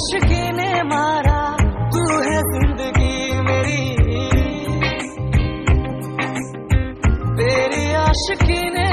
आशिकी ने मारा, तू है जिंदगी मेरी, तेरी आशिकी ने